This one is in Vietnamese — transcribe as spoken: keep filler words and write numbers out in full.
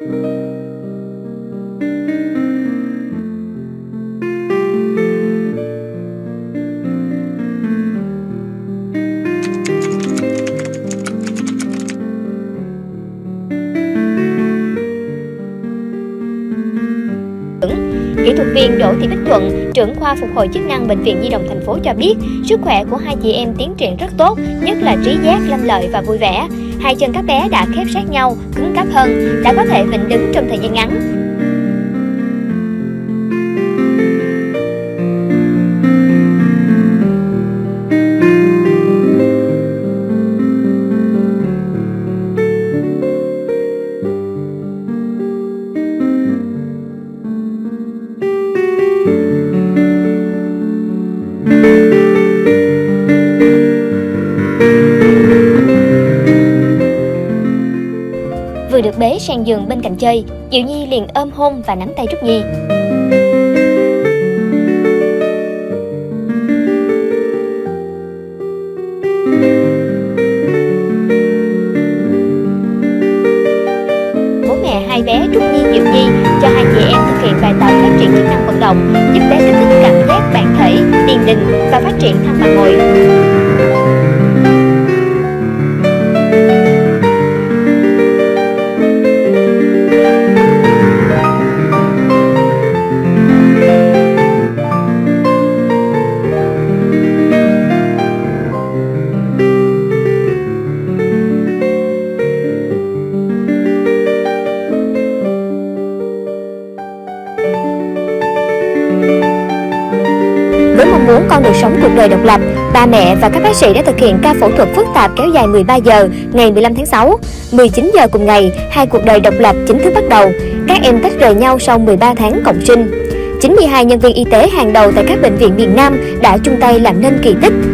Kỹ thuật viên Đỗ Thị Bích Thuận, trưởng khoa phục hồi chức năng Bệnh viện Nhi đồng thành phố cho biết, sức khỏe của hai chị em tiến triển rất tốt, nhất là trí giác, lanh lợi và vui vẻ. Hai chân các bé đã khép sát nhau, cứng cáp hơn, đã có thể vịnh đứng trong thời gian ngắn. Vừa được bế sang giường bên cạnh chơi, Diệu Nhi liền ôm hôn và nắm tay Trúc Nhi. Bố mẹ hai bé Trúc Nhi, Diệu Nhi cho hai chị em thực hiện bài tập phát triển chức năng vận động, giúp bé kích thích cảm giác bản thể, tiền đình và phát triển thăng bằng ngồi. Với mong muốn con được sống cuộc đời độc lập, ba mẹ và các bác sĩ đã thực hiện ca phẫu thuật phức tạp kéo dài mười ba giờ ngày mười lăm tháng sáu. mười chín giờ cùng ngày, hai cuộc đời độc lập chính thức bắt đầu. Các em tách rời nhau sau mười ba tháng cộng sinh. chín mươi hai nhân viên y tế hàng đầu tại các bệnh viện miền Nam đã chung tay làm nên kỳ tích.